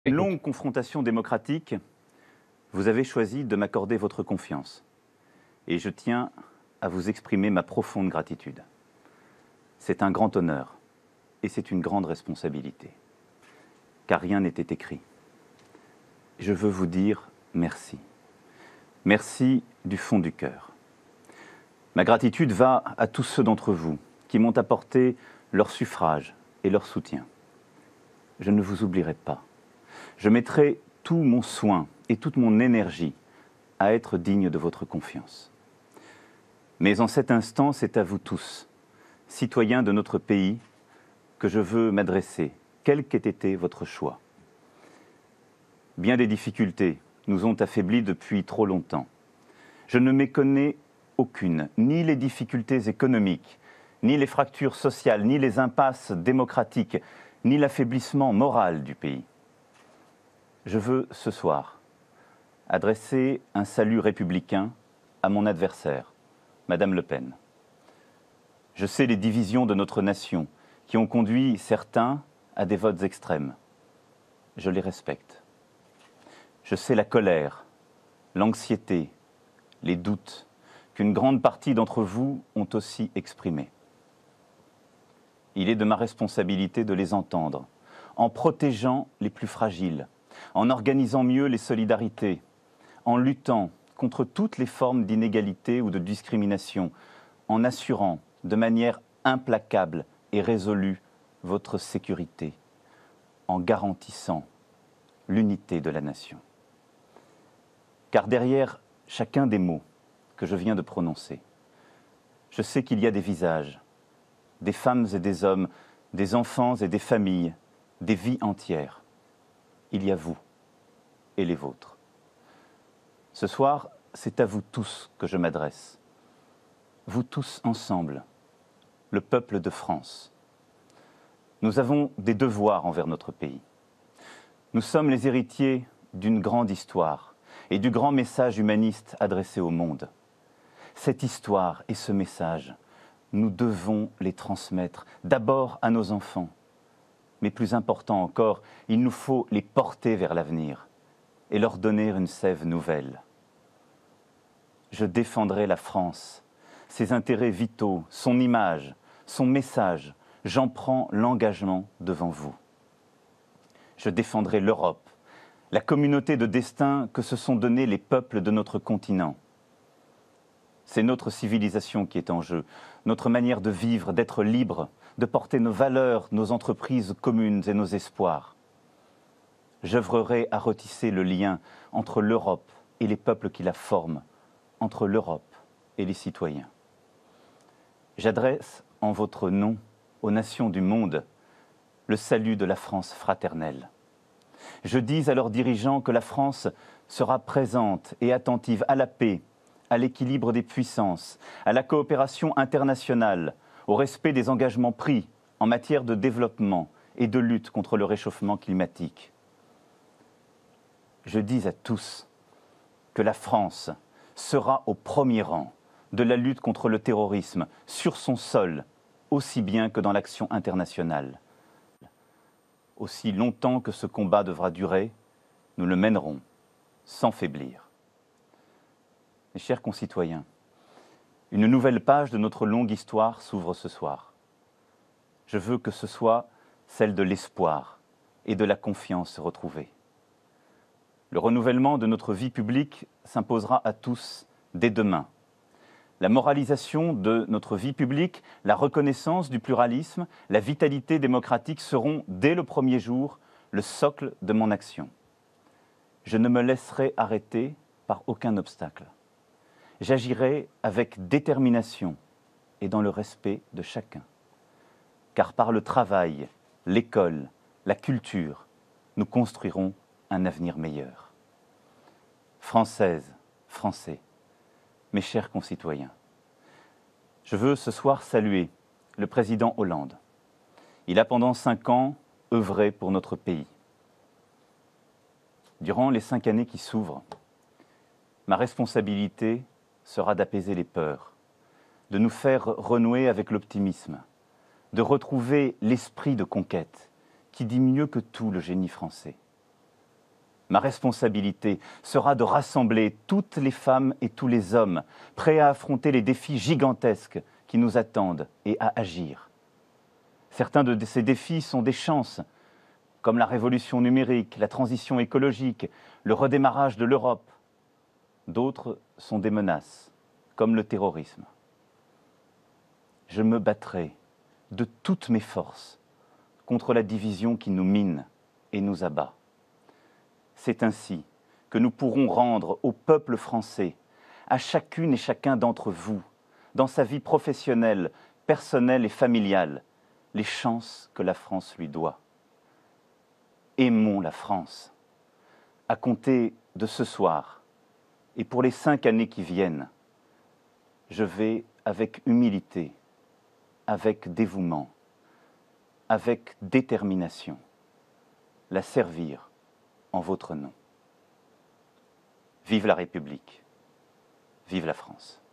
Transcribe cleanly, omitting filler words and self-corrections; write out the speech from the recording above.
Une Écoute. longue confrontation démocratique, vous avez choisi de m'accorder votre confiance. Et je tiens à vous exprimer ma profonde gratitude. C'est un grand honneur et c'est une grande responsabilité. Car rien n'était écrit. Je veux vous dire merci. Merci du fond du cœur. Ma gratitude va à tous ceux d'entre vous qui m'ont apporté leur suffrage et leur soutien. Je ne vous oublierai pas. Je mettrai tout mon soin et toute mon énergie à être digne de votre confiance. Mais en cet instant, c'est à vous tous, citoyens de notre pays, que je veux m'adresser, quel qu'ait été votre choix. Bien des difficultés nous ont affaiblis depuis trop longtemps. Je ne méconnais aucune, ni les difficultés économiques, ni les fractures sociales, ni les impasses démocratiques, ni l'affaiblissement moral du pays. Je veux, ce soir, adresser un salut républicain à mon adversaire, Madame Le Pen. Je sais les divisions de notre nation qui ont conduit certains à des votes extrêmes. Je les respecte. Je sais la colère, l'anxiété, les doutes qu'une grande partie d'entre vous ont aussi exprimés. Il est de ma responsabilité de les entendre, en protégeant les plus fragiles, en organisant mieux les solidarités, en luttant contre toutes les formes d'inégalité ou de discrimination, en assurant de manière implacable et résolue votre sécurité, en garantissant l'unité de la nation. Car derrière chacun des mots que je viens de prononcer, je sais qu'il y a des visages, des femmes et des hommes, des enfants et des familles, des vies entières. Il y a vous et les vôtres. Ce soir, c'est à vous tous que je m'adresse. Vous tous ensemble, le peuple de France. Nous avons des devoirs envers notre pays. Nous sommes les héritiers d'une grande histoire et du grand message humaniste adressé au monde. Cette histoire et ce message, nous devons les transmettre d'abord à nos enfants. Mais plus important encore, il nous faut les porter vers l'avenir et leur donner une sève nouvelle. Je défendrai la France, ses intérêts vitaux, son image, son message. J'en prends l'engagement devant vous. Je défendrai l'Europe, la communauté de destin que se sont donnés les peuples de notre continent. C'est notre civilisation qui est en jeu, notre manière de vivre, d'être libre, de porter nos valeurs, nos entreprises communes et nos espoirs. J'œuvrerai à retisser le lien entre l'Europe et les peuples qui la forment, entre l'Europe et les citoyens. J'adresse en votre nom aux nations du monde le salut de la France fraternelle. Je dis à leurs dirigeants que la France sera présente et attentive à la paix, à l'équilibre des puissances, à la coopération internationale, au respect des engagements pris en matière de développement et de lutte contre le réchauffement climatique. Je dis à tous que la France sera au premier rang de la lutte contre le terrorisme sur son sol, aussi bien que dans l'action internationale. Aussi longtemps que ce combat devra durer, nous le mènerons sans faiblir. Mes chers concitoyens, une nouvelle page de notre longue histoire s'ouvre ce soir. Je veux que ce soit celle de l'espoir et de la confiance retrouvée. Le renouvellement de notre vie publique s'imposera à tous dès demain. La moralisation de notre vie publique, la reconnaissance du pluralisme, la vitalité démocratique seront, dès le premier jour, le socle de mon action. Je ne me laisserai arrêter par aucun obstacle. J'agirai avec détermination et dans le respect de chacun. Car par le travail, l'école, la culture, nous construirons un avenir meilleur. Françaises, Français, mes chers concitoyens, je veux ce soir saluer le président Hollande. Il a pendant 5 ans œuvré pour notre pays. Durant les 5 années qui s'ouvrent, ma responsabilité sera d'apaiser les peurs, de nous faire renouer avec l'optimisme, de retrouver l'esprit de conquête qui dit mieux que tout le génie français. Ma responsabilité sera de rassembler toutes les femmes et tous les hommes prêts à affronter les défis gigantesques qui nous attendent et à agir. Certains de ces défis sont des chances, comme la révolution numérique, la transition écologique, le redémarrage de l'Europe. D'autres sont des menaces, comme le terrorisme. Je me battrai de toutes mes forces contre la division qui nous mine et nous abat. C'est ainsi que nous pourrons rendre au peuple français, à chacune et chacun d'entre vous, dans sa vie professionnelle, personnelle et familiale, les chances que la France lui doit. Aimons la France. À compter de ce soir, et pour les 5 années qui viennent, je vais avec humilité, avec dévouement, avec détermination, la servir en votre nom. Vive la République, vive la France.